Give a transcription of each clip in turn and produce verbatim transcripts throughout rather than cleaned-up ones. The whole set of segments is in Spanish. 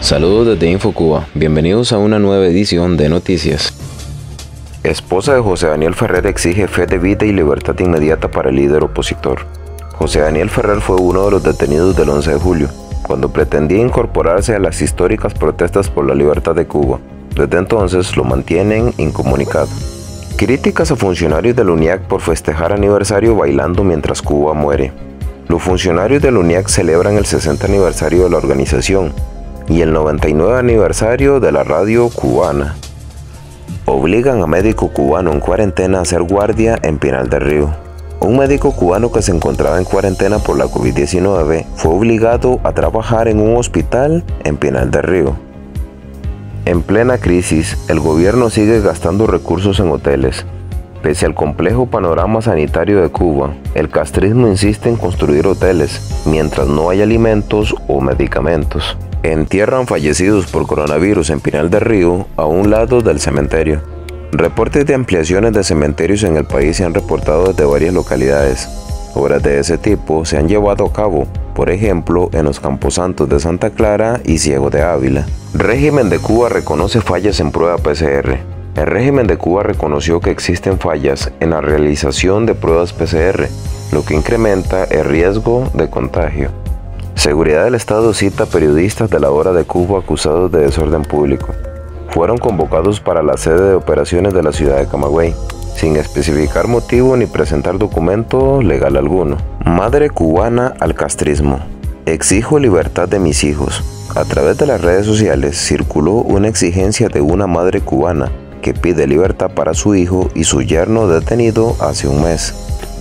Saludos desde InfoCuba, bienvenidos a una nueva edición de Noticias. Esposa de José Daniel Ferrer exige fe de vida y libertad inmediata para el líder opositor. José Daniel Ferrer fue uno de los detenidos del once de julio, cuando pretendía incorporarse a las históricas protestas por la libertad de Cuba. Desde entonces lo mantienen incomunicado. Críticas a funcionarios del UNIAC por festejar aniversario bailando mientras Cuba muere. Los funcionarios del UNIAC celebran el sesenta aniversario de la organización y el noventa y nueve aniversario de la radio cubana. Obligan a médico cubano en cuarentena a hacer guardia en Pinal del Río. Un médico cubano que se encontraba en cuarentena por la COVID diecinueve fue obligado a trabajar en un hospital en Pinal del Río. En plena crisis, el gobierno sigue gastando recursos en hoteles. Pese al complejo panorama sanitario de Cuba, el castrismo insiste en construir hoteles, mientras no hay alimentos o medicamentos. Entierran fallecidos por coronavirus en Pinal del Río, a un lado del cementerio. Reportes de ampliaciones de cementerios en el país se han reportado desde varias localidades. Obras de ese tipo se han llevado a cabo, por ejemplo, en los Camposantos de Santa Clara y Ciego de Ávila. Régimen de Cuba reconoce fallas en prueba P C R. El régimen de Cuba reconoció que existen fallas en la realización de pruebas P C R, lo que incrementa el riesgo de contagio. Seguridad del Estado cita periodistas de la Hora de Cuba acusados de desorden público. Fueron convocados para la sede de operaciones de la ciudad de Camagüey, sin especificar motivo ni presentar documento legal alguno. Madre cubana al castrismo. Exijo libertad de mis hijos. A través de las redes sociales circuló una exigencia de una madre cubana que pide libertad para su hijo y su yerno detenido hace un mes.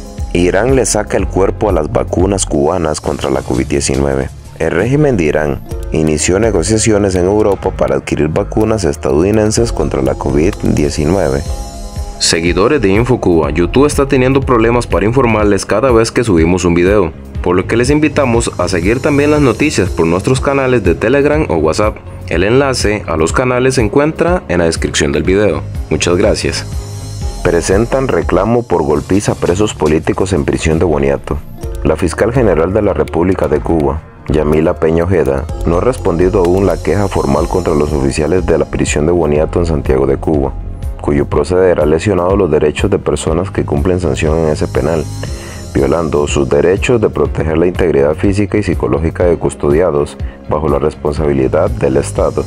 Irán le saca el cuerpo a las vacunas cubanas contra la COVID diecinueve. El régimen de Irán inició negociaciones en Europa para adquirir vacunas estadounidenses contra la COVID diecinueve. Seguidores de InfoCuba, YouTube está teniendo problemas para informarles cada vez que subimos un video, por lo que les invitamos a seguir también las noticias por nuestros canales de Telegram o WhatsApp. El enlace a los canales se encuentra en la descripción del video. Muchas gracias. Presentan reclamo por golpiza a presos políticos en prisión de Boniato. La fiscal general de la República de Cuba, Yamila Peña Ojeda, no ha respondido aún la queja formal contra los oficiales de la prisión de Boniato en Santiago de Cuba, cuyo proceder ha lesionado los derechos de personas que cumplen sanción en ese penal, violando sus derechos de proteger la integridad física y psicológica de custodiados bajo la responsabilidad del Estado.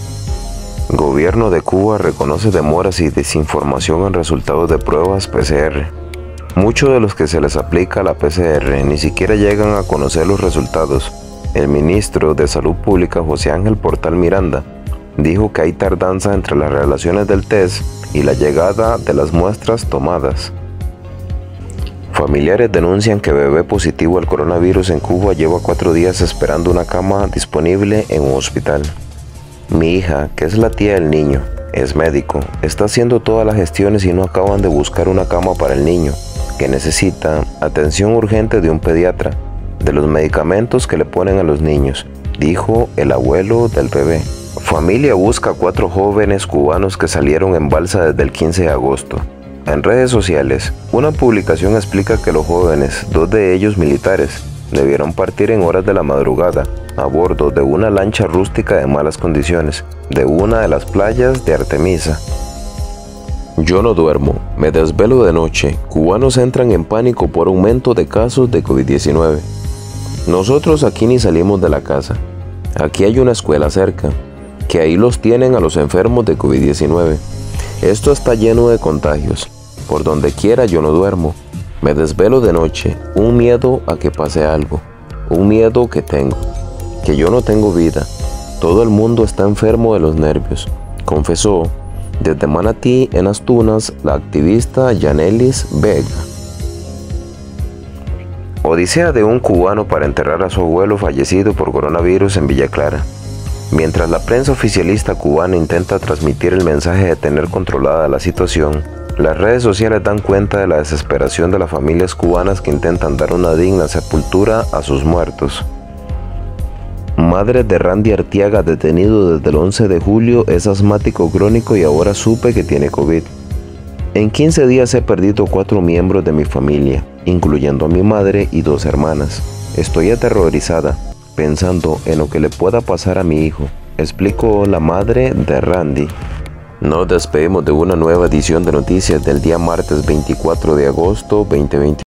Gobierno de Cuba reconoce demoras y desinformación en resultados de pruebas P C R. Muchos de los que se les aplica la P C R ni siquiera llegan a conocer los resultados. El ministro de Salud Pública, José Ángel Portal Miranda, dijo que hay tardanza entre las relaciones del test y la llegada de las muestras tomadas. Familiares denuncian que bebé positivo al coronavirus en Cuba lleva cuatro días esperando una cama disponible en un hospital. Mi hija, que es la tía del niño, es médico, está haciendo todas las gestiones y no acaban de buscar una cama para el niño, que necesita atención urgente de un pediatra, de los medicamentos que le ponen a los niños, dijo el abuelo del bebé. Familia busca a cuatro jóvenes cubanos que salieron en balsa desde el quince de agosto. En redes sociales, una publicación explica que los jóvenes, dos de ellos militares, debieron partir en horas de la madrugada a bordo de una lancha rústica de malas condiciones, de una de las playas de Artemisa. Yo no duermo, me desvelo de noche. Cubanos entran en pánico por aumento de casos de COVID diecinueve. Nosotros aquí ni salimos de la casa. Aquí hay una escuela cerca, que ahí los tienen a los enfermos de COVID diecinueve. Esto está lleno de contagios. Por donde quiera yo no duermo. Me desvelo de noche, un miedo a que pase algo, un miedo que tengo, que yo no tengo vida. Todo el mundo está enfermo de los nervios, confesó desde Manatí, en As Tunas, la activista Yanelis Vega. Odisea de un cubano para enterrar a su abuelo fallecido por coronavirus en Villa Clara. Mientras la prensa oficialista cubana intenta transmitir el mensaje de tener controlada la situación, las redes sociales dan cuenta de la desesperación de las familias cubanas que intentan dar una digna sepultura a sus muertos. Madre de Randy Artiaga, detenido desde el once de julio, es asmático crónico y ahora supe que tiene COVID. En quince días he perdido cuatro miembros de mi familia, incluyendo a mi madre y dos hermanas. Estoy aterrorizada, pensando en lo que le pueda pasar a mi hijo. explicó la madre de Randy. Nos despedimos de una nueva edición de noticias del día martes veinticuatro de agosto dos mil veinte.